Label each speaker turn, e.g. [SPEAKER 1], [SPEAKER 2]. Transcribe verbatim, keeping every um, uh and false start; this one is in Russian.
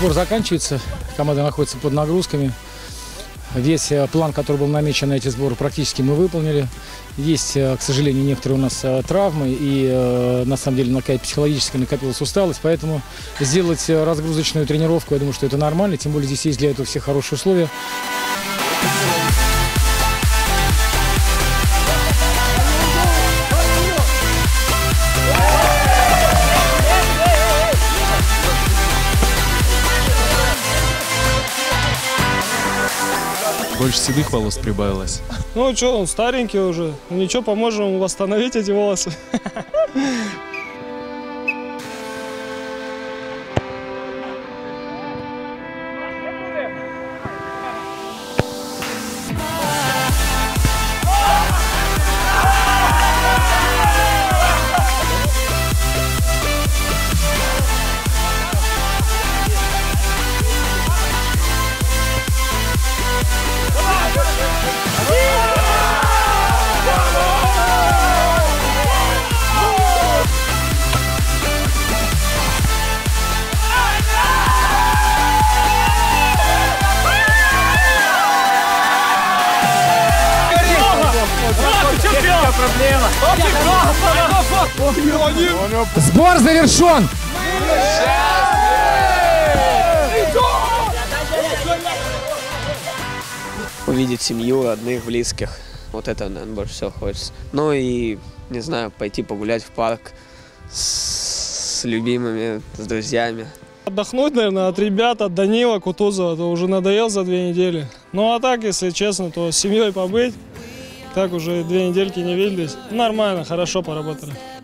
[SPEAKER 1] Сбор заканчивается, команда находится под нагрузками. Весь план, который был намечен на эти сборы, практически мы выполнили. Есть, к сожалению, некоторые у нас травмы, и на самом деле какая-то психологическая накопилась усталость, поэтому сделать разгрузочную тренировку, я думаю, что это нормально, тем более здесь есть для этого все хорошие условия.
[SPEAKER 2] Больше седых волос прибавилось.
[SPEAKER 3] Ну что, он старенький уже. Ну, ничего, поможем ему восстановить эти волосы.
[SPEAKER 1] Сбор завершен!
[SPEAKER 4] Увидеть семью, родных, близких. Вот это, наверное, больше всего хочется. Ну и, не знаю, пойти погулять в парк с, с любимыми, с друзьями.
[SPEAKER 3] Отдохнуть, наверное, от ребят, от Данила, Кутузова, то уже надоел за две недели. Ну а так, если честно, то с семьей побыть. Так уже две недельки не виделись. Нормально, хорошо поработали.